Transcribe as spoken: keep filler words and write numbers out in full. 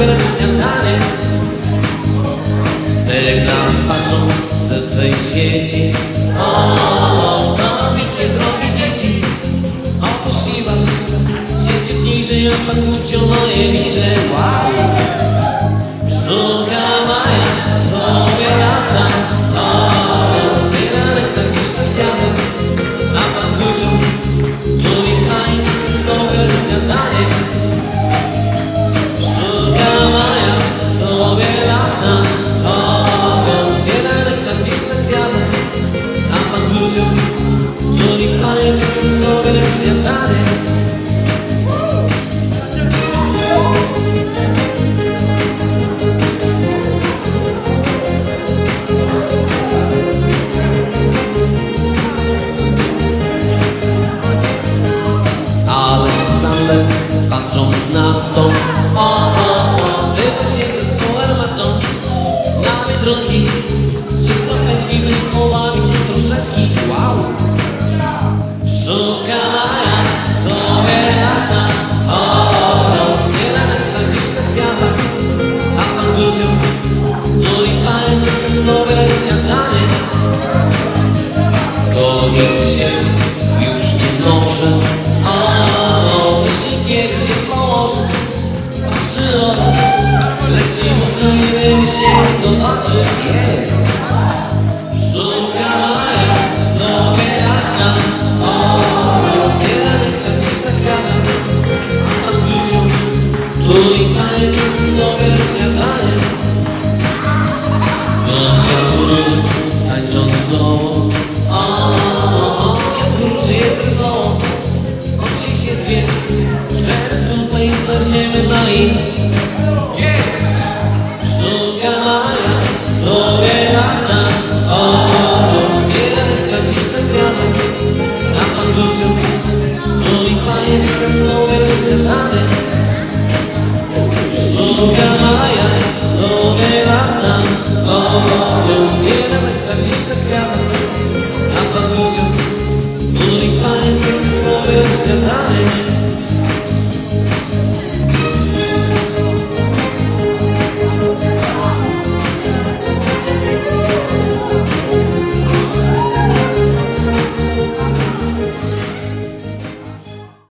sobie śniadanie. Telegram patrząc ze swej sieci. O, co robicie, drogie dzieci? Opuściła sieci niżej, a pan moje niżej. Wow! Żółka Maja sobie lata. O, zbierane tak gdzieś na kwiatek. A pan wrócił, lubi tańczyć sobie śniadanie. Żółka Maja sobie lata. O, zbierane tak gdzieś na kwiatek. A pan wrócił, lubi tańczyć sobie śniadanie. Aleksander, patrząc na to, o, o, o, wybrał się ze swą armatą na Biedronki, się trochę dziwny, pobawić się troszeczkę. Wow! Żółka Maja sobie lata. O, o, zbierane tak gdzieś na kwiatach. A pan wrócił, lubi tańczyć sobie śniadanie. Koniec sieci już nie może. O, jeśli kiedy się położy, patrzy o, leci mu nie wiem się zobaczyć. Jest Żółka Maja sobie lata. O, zbierane tak gdzieś na kwiatach. A pan wrócił, lubi tańczyć sobie śniadanie. Bądź tańcząc w domu. O, o, o, jak krótszy jest wesoło. On dziś jest wie, że tutaj znajdziemy na im. Żółka Maja sobie lata. O, zbierane tak gdzieś na kwiatach. A pan wrócił, lubi tańczyć sobie śniadanie. Żółka Maja sobie lata. O, zbierane tak gdzieś na kwiatach. A pan wrócił, lubi tańczyć sobie śniadanie.